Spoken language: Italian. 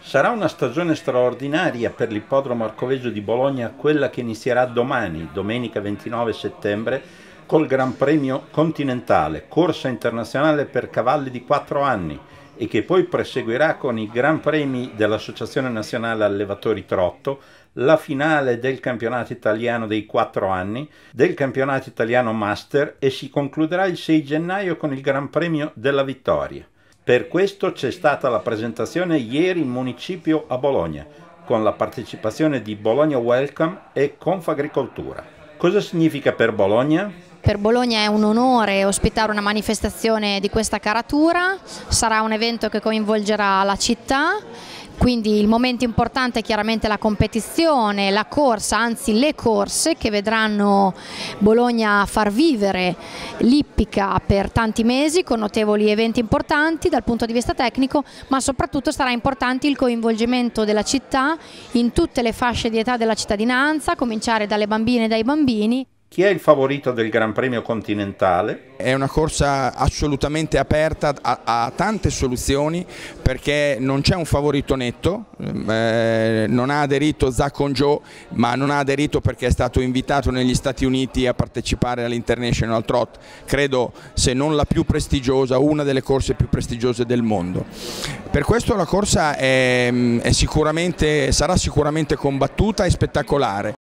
Sarà una stagione straordinaria per l'ippodromo Arcoveggio di Bologna, quella che inizierà domani, domenica 29 settembre, col Gran Premio Continentale, corsa internazionale per cavalli di 4 anni, e che poi proseguirà con i Gran Premi dell'Associazione Nazionale Allevatori Trotto, la finale del campionato italiano dei 4 anni, del campionato italiano Master, e si concluderà il 6 gennaio con il Gran Premio della Vittoria. Per questo c'è stata la presentazione ieri in municipio a Bologna, con la partecipazione di Bologna Welcome e Confagricoltura. Cosa significa per Bologna? Per Bologna è un onore ospitare una manifestazione di questa caratura, sarà un evento che coinvolgerà la città, quindi il momento importante è chiaramente la competizione, la corsa, anzi le corse che vedranno Bologna far vivere l'ippica per tanti mesi con notevoli eventi importanti dal punto di vista tecnico, ma soprattutto sarà importante il coinvolgimento della città in tutte le fasce di età della cittadinanza, a cominciare dalle bambine e dai bambini. Chi è il favorito del Gran Premio Continentale? È una corsa assolutamente aperta a tante soluzioni, perché non c'è un favorito netto, non ha aderito Zacon Joe, ma non ha aderito perché è stato invitato negli Stati Uniti a partecipare all'International Trot, credo se non la più prestigiosa, una delle corse più prestigiose del mondo. Per questo la corsa sarà sicuramente combattuta e spettacolare.